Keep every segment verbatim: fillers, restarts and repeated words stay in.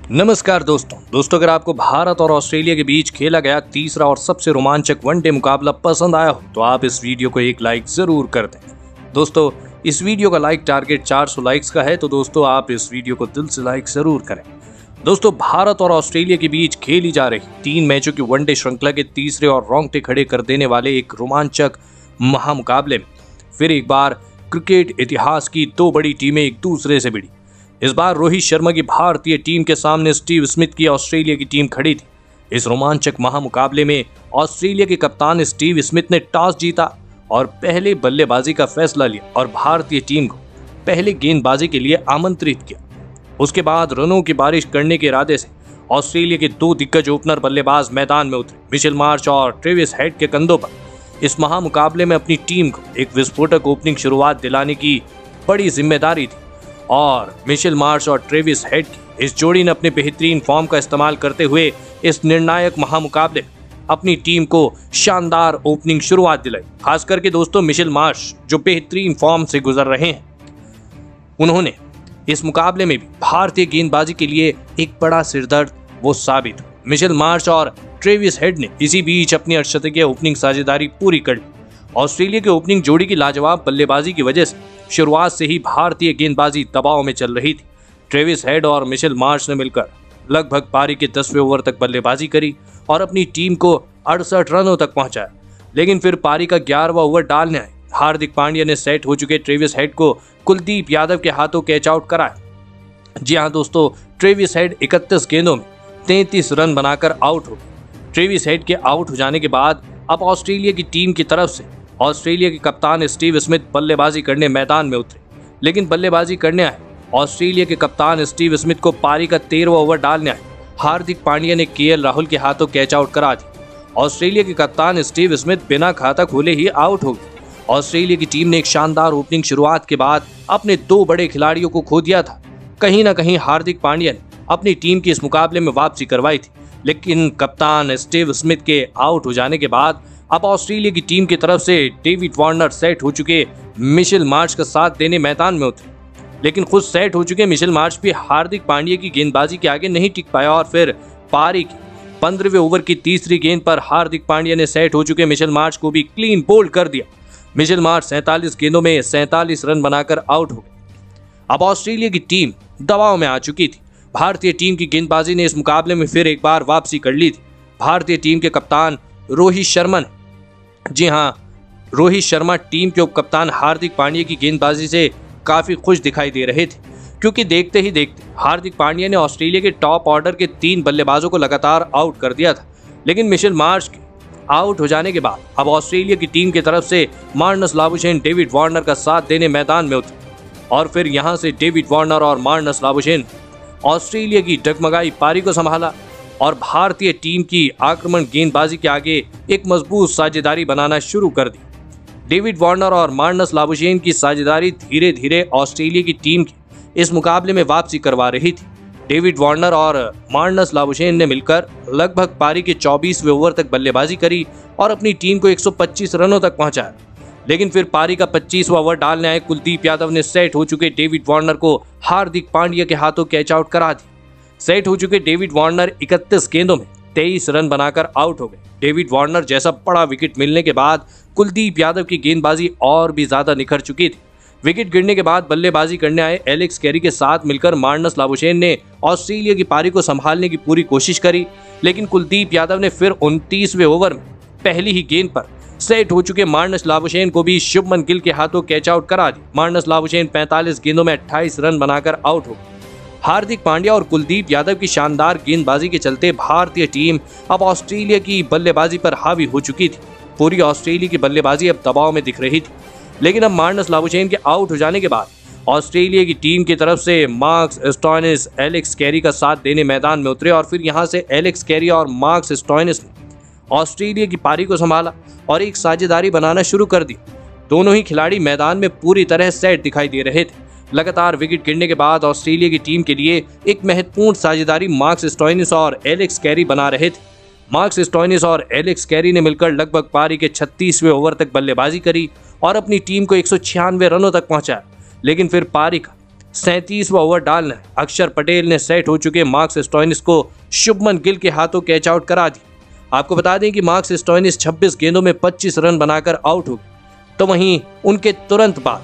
नमस्कार दोस्तों दोस्तों अगर आपको भारत और ऑस्ट्रेलिया के बीच खेला गया तीसरा और सबसे रोमांचक वनडे मुकाबला पसंद आया हो तो आप इस वीडियो को एक लाइक जरूर कर दें। दोस्तों इस वीडियो का लाइक टारगेट चार सौ लाइक्स का है, तो दोस्तों आप इस वीडियो को दिल से लाइक जरूर करें। दोस्तों भारत और ऑस्ट्रेलिया के बीच खेली जा रही तीन मैचों की वनडे श्रृंखला के तीसरे और रोंगटे खड़े कर देने वाले एक रोमांचक महामुकाबले में फिर एक बार क्रिकेट इतिहास की दो बड़ी टीमें एक दूसरे से भिड़ी। इस बार रोहित शर्मा की भारतीय टीम के सामने स्टीव स्मिथ की ऑस्ट्रेलिया की टीम खड़ी थी। इस रोमांचक महामुकाबले में ऑस्ट्रेलिया के कप्तान स्टीव स्मिथ ने टॉस जीता और पहले बल्लेबाजी का फैसला लिया और भारतीय टीम को पहले गेंदबाजी के लिए आमंत्रित किया। उसके बाद रनों की बारिश करने के इरादे से ऑस्ट्रेलिया के दो दिग्गज ओपनर बल्लेबाज मैदान में उतरे। मिशेल मार्श और ट्रेविस हेड के कंधों पर इस महामुकाबले में अपनी टीम को एक विस्फोटक ओपनिंग शुरुआत दिलाने की बड़ी जिम्मेदारी थी और मिशेल मार्श और ट्रेविस हेड की इस जोड़ी ने अपने बेहतरीन फॉर्म का इस्तेमाल करते हुए इस निर्णायक महामुकाबले अपनी टीम को शानदार ओपनिंग शुरुआत दिलाई। खास करके दोस्तों मिशेल मार्श जो बेहतरीन फॉर्म से गुजर रहे हैं, उन्होंने इस मुकाबले में भी भारतीय गेंदबाजी के लिए एक बड़ा सिरदर्द वो साबित हुए। मिशेल मार्श और ट्रेविस हेड ने इसी बीच अपनी अर्धशतकीय ओपनिंग साझेदारी पूरी कर ली। ऑस्ट्रेलिया की ओपनिंग जोड़ी की लाजवाब बल्लेबाजी की वजह से शुरुआत से ही भारतीय गेंदबाजी दबाव में चल रही थी। ट्रेविस हेड और मिशेल मार्श ने मिलकर लगभग पारी के दसवें ओवर तक बल्लेबाजी करी और अपनी टीम को अड़सठ रनों तक पहुंचाया, लेकिन फिर पारी का ग्यारहवां ओवर डालने आए हार्दिक पांड्या ने सेट हो चुके ट्रेविस हेड को कुलदीप यादव के हाथों कैच आउट कराया। जी हाँ दोस्तों, ट्रेविस हेड इकतीस गेंदों में तैंतीस रन बनाकर आउट हो गए। ट्रेविस हेड के आउट हो जाने के बाद अब ऑस्ट्रेलिया की टीम की तरफ से ऑस्ट्रेलिया के कप्तान स्टीव स्मिथ बल्लेबाजी करने मैदान में उतरे, लेकिन बल्लेबाजी करने आए ऑस्ट्रेलिया के कप्तान स्टीव स्मिथ को पारी का तेरहवां ओवर डालने आए हार्दिक पांड्या ने केएल राहुल के हाथों कैच आउट करा दी। ऑस्ट्रेलिया के कप्तान स्टीव स्मिथ बिना खाता खोले ही आउट हो गए। ऑस्ट्रेलिया की टीम ने एक शानदार ओपनिंग शुरुआत के बाद अपने दो बड़े खिलाड़ियों को खो दिया था। कहीं ना कहीं हार्दिक पांड्या ने अपनी टीम की इस मुकाबले में वापसी करवाई थी, लेकिन कप्तान स्टीव स्मिथ के आउट हो जाने के बाद अब ऑस्ट्रेलिया की टीम की तरफ से डेविड वार्नर सेट हो चुके मिशेल मार्श का साथ देने मैदान में उतरे, लेकिन खुद सेट हो चुके मिशेल मार्श भी हार्दिक पांड्या की गेंदबाजी के आगे नहीं टिक पाया और फिर पारी की पंद्रहवें ओवर की तीसरी गेंद पर हार्दिक पांड्या ने सेट हो चुके मिशेल मार्श को भी क्लीन बोल्ड कर दिया। मिशेल मार्श सैंतालीस गेंदों में सैंतालीस रन बनाकर आउट हो गए। अब ऑस्ट्रेलिया की टीम दबाव में आ चुकी थी। भारतीय टीम की गेंदबाजी ने इस मुकाबले में फिर एक बार वापसी कर ली थी। भारतीय टीम के कप्तान रोहित शर्मा ने जी हाँ रोहित शर्मा टीम के उप कप्तान हार्दिक पांड्या की गेंदबाजी से काफी खुश दिखाई दे रहे थे, क्योंकि देखते ही देखते हार्दिक पांड्या ने ऑस्ट्रेलिया के टॉप ऑर्डर के तीन बल्लेबाजों को लगातार आउट कर दिया था। लेकिन मिशेल मार्श के आउट हो जाने के बाद अब ऑस्ट्रेलिया की टीम की तरफ से मार्नस लाबुशेन डेविड वार्नर का साथ देने मैदान में उतरे और फिर यहां से डेविड वार्नर और मार्नस लाबुशेन ऑस्ट्रेलिया की डगमगाई पारी को संभाला और भारतीय टीम की आक्रमण गेंदबाजी के आगे एक मजबूत साझेदारी बनाना शुरू कर दी। डेविड वार्नर और मार्नस लाबुशेन की साझेदारी धीरे धीरे ऑस्ट्रेलिया की टीम की इस मुकाबले में वापसी करवा रही थी। डेविड वार्नर और मार्नस लाबुशेन ने मिलकर लगभग पारी के चौबीसवें ओवर तक बल्लेबाजी करी और अपनी टीम को एक सौ पच्चीस रनों तक पहुंचाया, लेकिन फिर पारी का पच्चीसवां ओवर डालने आए कुलदीप यादव ने सेट हो चुके डेविड वार्नर को हार्दिक पांड्या के हाथों कैच आउट करा दी। सेट हो चुके डेविड वार्नर इकतीस गेंदों में तेईस रन बनाकर आउट हो गए। डेविड वार्नर जैसा बड़ा विकेट मिलने के बाद कुलदीप यादव की गेंदबाजी और भी ज्यादा निखर चुकी थी। विकेट गिरने के बाद बल्लेबाजी करने आए एलेक्स कैरी के साथ मिलकर मार्नस लाबुशेन ने ऑस्ट्रेलिया की पारी को संभालने की पूरी कोशिश करी, लेकिन कुलदीप यादव ने फिर उनतीसवें ओवर में पहली ही गेंद पर सेट हो चुके मार्नस लाबुशेन को भी शुभमन गिल के हाथों कैच आउट करा दी। मार्नस लाबुशेन पैंतालीस गेंदों में अट्ठाईस रन बनाकर आउट हो गए। हार्दिक पांड्या और कुलदीप यादव की शानदार गेंदबाजी के चलते भारतीय टीम अब ऑस्ट्रेलिया की बल्लेबाजी पर हावी हो चुकी थी। पूरी ऑस्ट्रेलिया की बल्लेबाजी अब दबाव में दिख रही थी, लेकिन अब मार्नस लाबुशेन के आउट हो जाने के बाद ऑस्ट्रेलिया की टीम की तरफ से मार्कस स्टोइनिस एलेक्स कैरी का साथ देने मैदान में उतरे और फिर यहां से एलेक्स कैरी और मार्कस स्टोइनिस ने ऑस्ट्रेलिया की पारी को संभाला और एक साझेदारी बनाना शुरू कर दी। दोनों ही खिलाड़ी मैदान में पूरी तरह सेट दिखाई दे रहे थे। लगातार विकेट गिरने के बाद ऑस्ट्रेलिया की टीम के लिए एक महत्वपूर्ण साझेदारी मार्कस स्टोइनिस और एलेक्स कैरी बना रहे थे। मार्कस स्टोइनिस और एलेक्स कैरी ने मिलकर लगभग पारी के छत्तीसवें ओवर तक बल्लेबाजी करी और अपनी टीम को एक सौ छियानवे रनों तक पहुंचाया, लेकिन फिर पारी का सैंतीसवां ओवर डालना है। अक्षर पटेल ने सेट हो चुके मार्कस स्टोइनिस को शुभमन गिल के हाथों कैच आउट करा दिया। आपको बता दें कि मार्कस स्टोइनिस छब्बीस गेंदों में पच्चीस रन बनाकर आउट हो गए। तो वहीं उनके तुरंत बाद,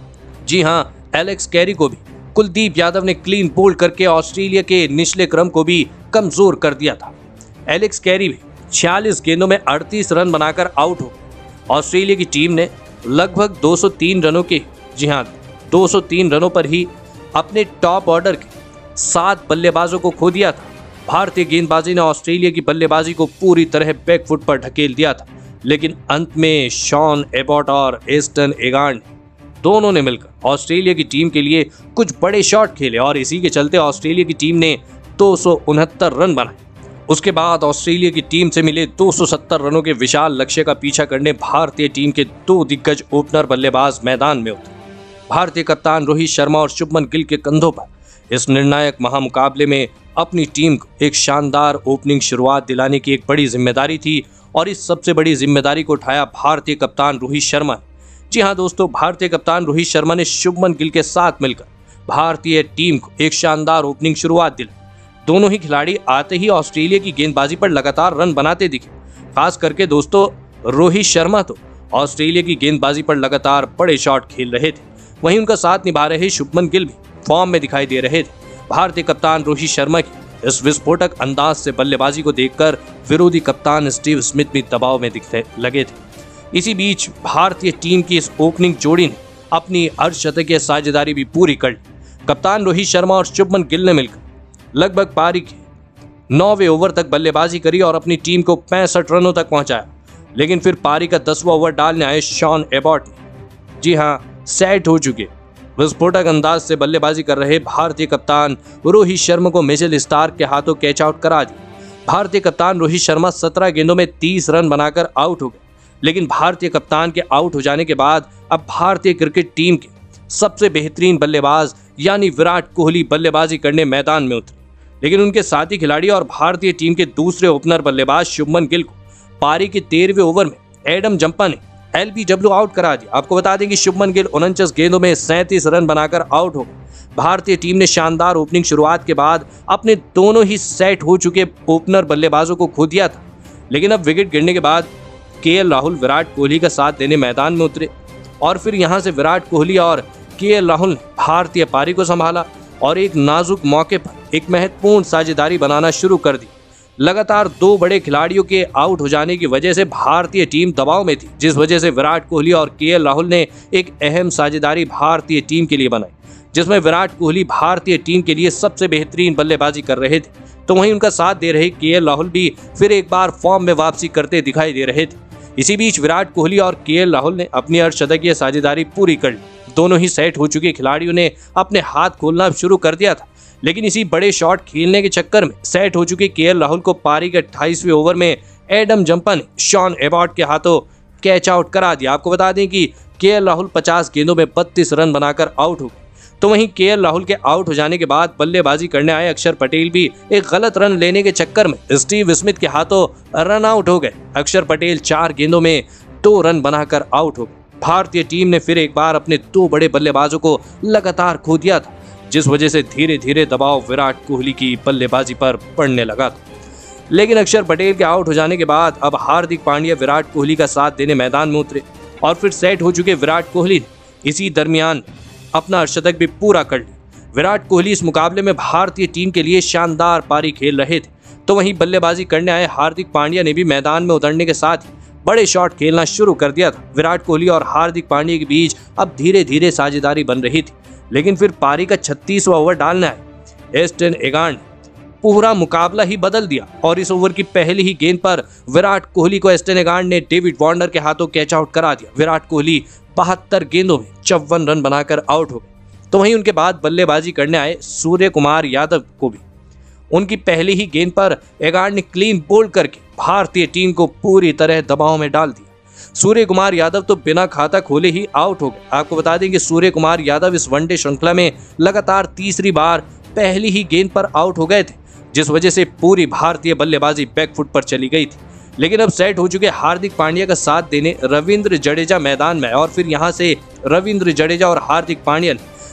जी हां, एलेक्स कैरी को भी कुलदीप यादव ने क्लीन बोल्ड करके ऑस्ट्रेलिया के निचले क्रम को भी कमजोर कर दिया था। एलेक्स कैरी भी छियालीस गेंदों में अड़तीस रन बनाकर आउट हो। ऑस्ट्रेलिया की टीम ने लगभग दो सौ तीन रनों के जी हां दो सौ तीन रनों पर ही अपने टॉप ऑर्डर के सात बल्लेबाजों को खो दिया था। भारतीय गेंदबाजी ने ऑस्ट्रेलिया की बल्लेबाजी को पूरी तरह बैकफुट पर ढकेल दिया था, लेकिन अंत में शॉन एबॉट और एस्टन एगार्ड दोनों ने मिलकर ऑस्ट्रेलिया की टीम के लिए कुछ बड़े शॉट खेले और इसी के चलते ऑस्ट्रेलिया की टीम ने दो सौ उनहत्तर रन बनाए। उसके बाद ऑस्ट्रेलिया की टीम से मिले दो सौ सत्तर रनों के विशाल लक्ष्य का पीछा करने भारतीय टीम के दो दिग्गज ओपनर बल्लेबाज मैदान में उतरे। भारतीय कप्तान रोहित शर्मा और शुभमन गिल के कंधों पर इस निर्णायक महामुकाबले में अपनी टीम को एक शानदार ओपनिंग शुरुआत दिलाने की एक बड़ी जिम्मेदारी थी और इस सबसे बड़ी जिम्मेदारी को उठाया भारतीय कप्तान रोहित शर्मा ने। जी हां दोस्तों, भारतीय कप्तान रोहित शर्मा ने शुभमन गिल के साथ मिलकर भारतीय टीम को एक शानदार ओपनिंग शुरुआत दिलाई। दोनों ही खिलाड़ी आते ही ऑस्ट्रेलिया की गेंदबाजी पर लगातार रन बनाते दिखे। खास करके दोस्तों रोहित शर्मा तो ऑस्ट्रेलिया की गेंदबाजी पर लगातार बड़े शॉट खेल रहे थे, वहीं उनका साथ निभा रहे शुभमन गिल भी फॉर्म में दिखाई दे रहे थे। भारतीय कप्तान रोहित शर्मा की इस विस्फोटक अंदाज से बल्लेबाजी को देखकर विरोधी कप्तान स्टीव स्मिथ भी दबाव में दिखने लगे थे। इसी बीच भारतीय टीम की इस ओपनिंग जोड़ी ने अपनी अर्धशतकीय साझेदारी भी पूरी कर ली। कप्तान रोहित शर्मा और शुभमन गिल ने मिलकर लगभग पारी के नौवें ओवर तक बल्लेबाजी करी और अपनी टीम को पैंसठ रनों तक पहुंचाया, लेकिन फिर पारी का दसवां ओवर डालने आए शॉन एबॉट ने जी हां सेट हो चुके विस्फोटक अंदाज से बल्लेबाजी कर रहे भारतीय कप्तान रोहित शर्मा को मिचेल स्टार्क के हाथों कैच आउट करा दिया। भारतीय कप्तान रोहित शर्मा सत्रह गेंदों में तीस रन बनाकर आउट हो गए, लेकिन भारतीय कप्तान के आउट हो जाने के बाद अब भारतीय क्रिकेट टीम के सबसे बेहतरीन बल्लेबाज यानी विराट कोहली बल्लेबाजी करने मैदान में उतरे। लेकिन उनके साथी खिलाड़ी और भारतीय टीम के दूसरे ओपनर बल्लेबाज शुभमन गिल को पारी के तेरहवें ओवर में एडम जंपा ने एलबीडब्ल्यू आउट करा दिया। आपको बता दें कि शुभमन गिल उनचास गेंदों में सैंतीस रन बनाकर आउट हो गए। भारतीय टीम ने शानदार ओपनिंग शुरुआत के बाद अपने दोनों ही सेट हो चुके ओपनर बल्लेबाजों को खो दिया था, लेकिन अब विकेट गिरने के बाद केएल राहुल विराट कोहली का साथ देने मैदान में उतरे और फिर यहां से विराट कोहली और केएल राहुल ने भारतीय पारी को संभाला और एक नाजुक मौके पर एक महत्वपूर्ण साझेदारी बनाना शुरू कर दी। लगातार दो बड़े खिलाड़ियों के आउट हो जाने की वजह से भारतीय टीम दबाव में थी, जिस वजह से विराट कोहली और केएल राहुल ने एक अहम साझेदारी भारतीय टीम के लिए बनाई, जिसमें विराट कोहली भारतीय टीम के लिए सबसे बेहतरीन बल्लेबाजी कर रहे थे, तो वहीं उनका साथ दे रहे केएल राहुल भी फिर एक बार फॉर्म में वापसी करते दिखाई दे रहे थे। इसी बीच विराट कोहली और केएल राहुल ने अपनी अर्धशतकीय साझेदारी पूरी कर ली। दोनों ही सेट हो चुके खिलाड़ियों ने अपने हाथ खोलना शुरू कर दिया था, लेकिन इसी बड़े शॉट खेलने के चक्कर में सेट हो चुके केएल राहुल को पारी के अट्ठाईसवें ओवर में एडम जंपा ने शॉन एबॉट के हाथों कैच आउट करा दिया। आपको बता दें कि केएल राहुल पचास गेंदों में बत्तीस रन बनाकर आउट हो गए। तो वहीं केएल राहुल के आउट हो जाने के बाद बल्लेबाजी करने आए अक्षर पटेल भी एक गलत रन लेने के चक्कर में स्टीव स्मिथ के हाथों रन आउट हो गए। अक्षर पटेल चार गेंदों में दो रन बनाकर आउट हो गए। भारतीय टीम ने फिर एक बार अपने दो बड़े बल्लेबाजों को लगातार खो दिया था, जिस वजह से धीरे धीरे दबाव विराट कोहली की बल्लेबाजी पर पड़ने लगा था। लेकिन अक्षर पटेल के आउट हो जाने के बाद अब हार्दिक पांड्या विराट कोहली का साथ देने मैदान में उतरे और फिर सेट हो चुके विराट कोहली ने इसी दरमियान अपना अर्धशतक भी पूरा कर लिया। विराट कोहली इस मुकाबले में भारतीय टीम के लिए शानदार पारी खेल रहे थे, तो वहीं बल्लेबाजी करने आए हार्दिक पांड्या ने भी मैदान में उतरने के साथ ही बड़े शॉट खेलना शुरू कर दिया था। विराट कोहली और हार्दिक पांड्या के बीच अब धीरे धीरे साझेदारी बन रही थी, लेकिन फिर पारी का छत्तीसवां ओवर डालने आए एस्टन एगार्ड ने पूरा मुकाबला ही बदल दिया और इस ओवर की पहली ही गेंद पर विराट कोहली को एस्टन एगार्ड ने डेविड वार्नर के हाथों कैच आउट करा दिया। विराट कोहली बहत्तर गेंदों में चौवन रन बनाकर आउट हो गए। तो वहीं उनके बाद बल्लेबाजी करने आए सूर्य कुमार यादव को भी उनकी पहली ही गेंद पर एगार्ड ने क्लीन बोल्ड करके भारतीय टीम को पूरी तरह दबाव में डाल दिया। सूर्य कुमार यादव तो बिना खाता खोले ही आउट हो गए। आपको बता दें कि सूर्य कुमार यादव इस वनडे श्रृंखला में लगातार तीसरी बार पहली ही गेंद पर आउट हो गए थे, जिस वजह से पूरी भारतीय बल्लेबाजी बैकफुट पर चली गई थी। लेकिन अब सेट हो चुके हार्दिक पांड्या का साथ देने रविंद्र जडेजा मैदान में और फिर यहां से रविंद्र जडेजा और हार्दिक पांड्या ने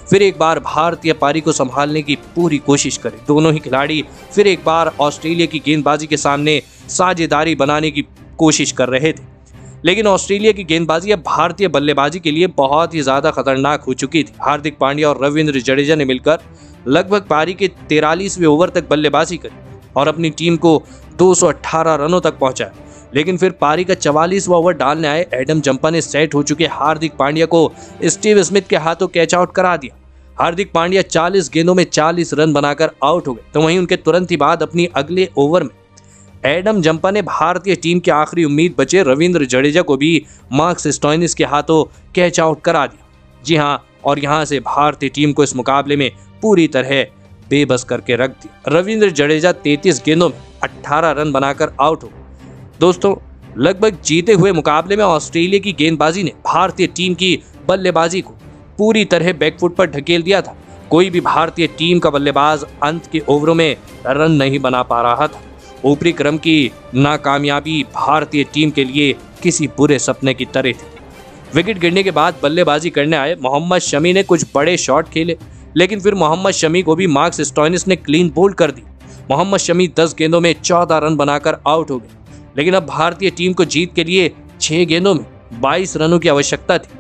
फिर एक बार भारतीय पारी को संभालने की पूरी कोशिश करे। दोनों ही खिलाड़ी फिर एक बार ऑस्ट्रेलिया की गेंदबाजी के सामने साझेदारी बनाने की कोशिश कर रहे थे, लेकिन ऑस्ट्रेलिया की गेंदबाजी अब भारतीय बल्लेबाजी के लिए बहुत ही ज्यादा खतरनाक हो चुकी थी। हार्दिक पांड्या और रविंद्र जडेजा ने मिलकर लगभग पारी के तिरालीसवें ओवर तक बल्लेबाजी करी और अपनी टीम को दो सौ अठारह रनों तक पहुंचाया, लेकिन फिर पारी का चवालीसवां ओवर डालने आए एडम जंपा ने सेट हो चुके हार्दिक पांड्या को स्टीव स्मिथ के हाथों कैच आउट करा दिया। हार्दिक पांड्या चालीस गेंदों में चालीस रन बनाकर आउट हो गए, तो वहीं उनके तुरंत ही बाद अपनी अगले ओवर में एडम जंपा ने भारतीय टीम के आखिरी उम्मीद बचे रविंद्र जडेजा को भी मार्कस स्टोइनिस के हाथों कैच आउट करा दिया। जी हां, और यहां से भारतीय टीम को इस मुकाबले में पूरी तरह बेबस करके रख दिया। रविंद्र जडेजा तैंतीस गेंदों में अठारह रन बनाकर आउट हो गए। दोस्तों, लगभग जीते हुए मुकाबले में ऑस्ट्रेलिया की गेंदबाजी ने भारतीय टीम की बल्लेबाजी को पूरी तरह बैकफुट पर ढकेल दिया था। कोई भी भारतीय टीम का बल्लेबाज अंत के ओवरों में रन नहीं बना पा रहा था। ऊपरी क्रम की नाकामयाबी भारतीय टीम के लिए किसी बुरे सपने की तरह थी। विकेट गिरने के बाद बल्लेबाजी करने आए मोहम्मद शमी ने कुछ बड़े शॉट खेले, लेकिन फिर मोहम्मद शमी को भी मार्कस स्टोइनिस ने क्लीन बोल्ड कर दी। मोहम्मद शमी दस गेंदों में चौदह रन बनाकर आउट हो गए, लेकिन अब भारतीय टीम को जीत के लिए छह गेंदों में बाईस रनों की आवश्यकता थी।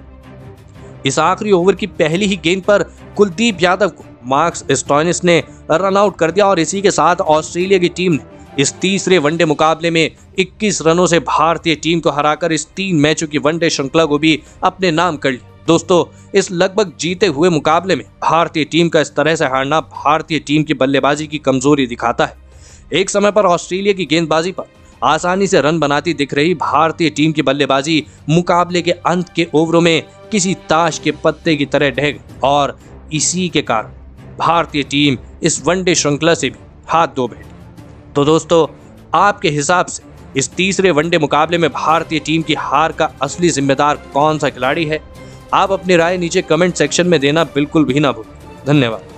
इस आखिरी ओवर की पहली ही गेंद पर कुलदीप यादव को मार्कस स्टोइनिस ने रन आउट कर दिया और इसी के साथ ऑस्ट्रेलिया की टीम ने इस तीसरे वनडे मुकाबले में इक्कीस रनों से भारतीय टीम को हराकर इस तीन मैचों की वनडे श्रृंखला को भी अपने नाम कर लिया। दोस्तों, इस लगभग जीते हुए मुकाबले में भारतीय टीम का इस तरह से हारना भारतीय टीम की बल्लेबाजी की कमजोरी दिखाता है। एक समय पर ऑस्ट्रेलिया की गेंदबाजी पर आसानी से रन बनाती दिख रही भारतीय टीम की बल्लेबाजी मुकाबले के अंत के ओवरों में किसी ताश के पत्ते की तरह ढह गई और इसी के कारण भारतीय टीम इस वनडे श्रृंखला से भी हाथ धो बैठी। तो दोस्तों, आपके हिसाब से इस तीसरे वनडे मुकाबले में भारतीय टीम की हार का असली जिम्मेदार कौन सा खिलाड़ी है? आप अपनी राय नीचे कमेंट सेक्शन में देना बिल्कुल भी ना भूलें। धन्यवाद।